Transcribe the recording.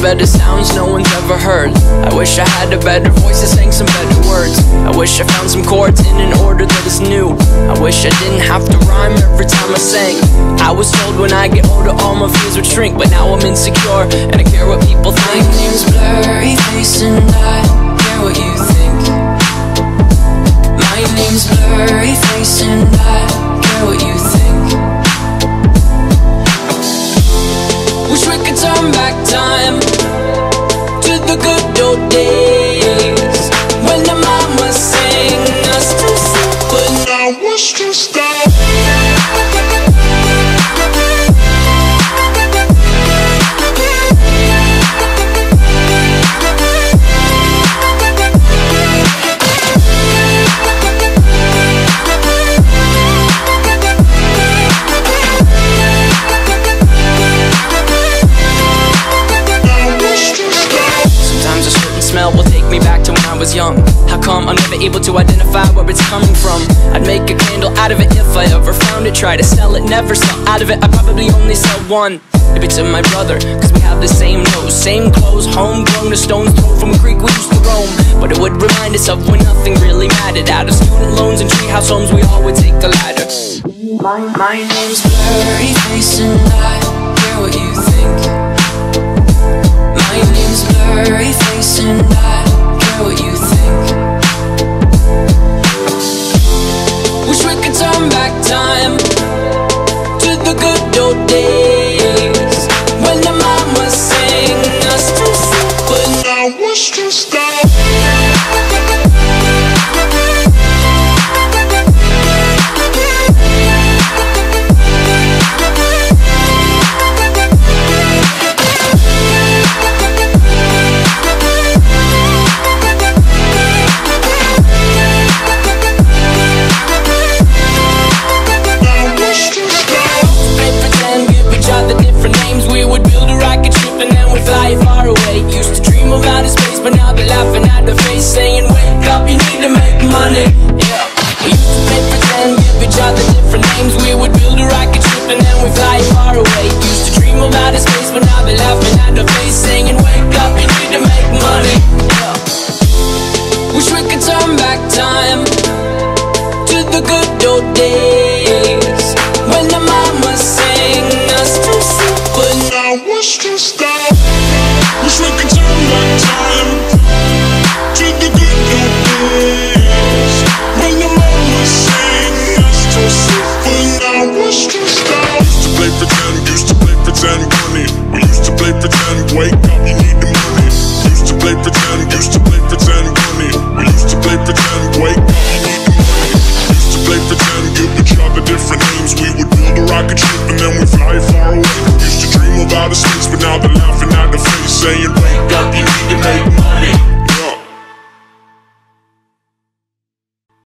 better sounds no one's ever heard. I wish I had a better voice that sang some better words. I wish I found some chords in an order that is new. I wish I didn't have to rhyme every time I sang. I was told when I get older all my fears would shrink, but now I'm insecure and I care what people think. My name's Blurryface and I care what you think. My name's Blurryface and I care what you think. Wish we could turn back time to the good old days when the mama sang us to sleep, but now we're stressed out. Will take me back to when I was young. How come I'm never able to identify where it's coming from? I'd make a candle out of it if I ever found it. Try to sell it, never sell out of it. I'd probably only sell one. Maybe to my brother, cause we have the same nose, same clothes, homegrown, a stone's throw from a creek we used to roam. But it would remind us of when nothing really mattered. Out of student loans and treehouse homes, we all would take the ladder. My name's Blurryface and I care what you think. My name's Blurryface and I care what you think. Wish we could turn back time to the good old days when the mama sang us to sleep, but now we're stressed out. Far away, used to dream of outer space, but now they're laughing at the face, saying wake up, you need to make money. Yeah, we used to play pretend, give each other different names. We would build a rocket ship and then we fly far away. Used to dream of outer space, but now they're laughing at the face, saying wake up, you need to make money. Yeah, wish we could turn back time to the good old days when the mama sang us to sleep, but now we're stressed out. Wish we could turn back time to the good old days when the mama sang us to sleep, but now we're stressed out. Used to play pretend, bunny. We used to play pretend, wake up, you need the money. Used to play pretend, bunny. We used to play pretend, wake up, you need the money. Used to play pretend, give each other different names. We would build a rocket ship and then we fly far away. Used to dream of outer space, but now they're laughing at the face, saying wake up, you need to make money.